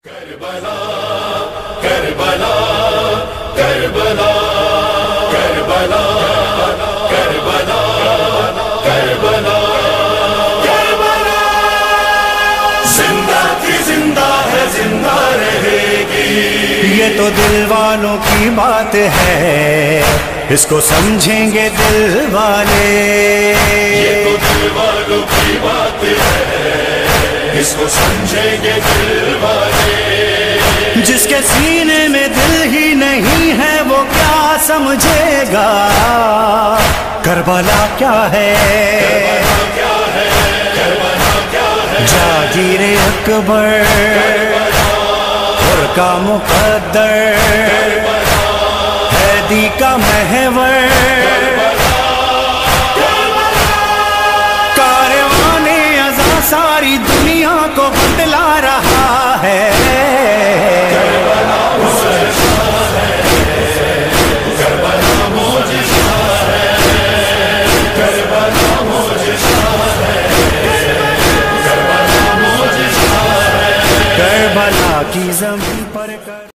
کربلا کربلا کربلا کربلا کربلا کربلا کربلا زندہ کی زندہ ہے، زندہ رہے گی۔ یہ تو دل والوں کی بات ہے، اس کو سمجھیں گے دل والے۔ یہ تو دل والوں کی بات ہے، اس کو سمجھیں گے دل والے۔ جس کے سینے میں دل ہی نہیں ہے وہ کیا سمجھے گا کربلا کیا ہے؟ جاگیر اکبر اور کا مقدر، حیدی کا محور، کاروان ازاں ساری دنیا کو بتلا رہا ہے۔ کربلا کی زمین پر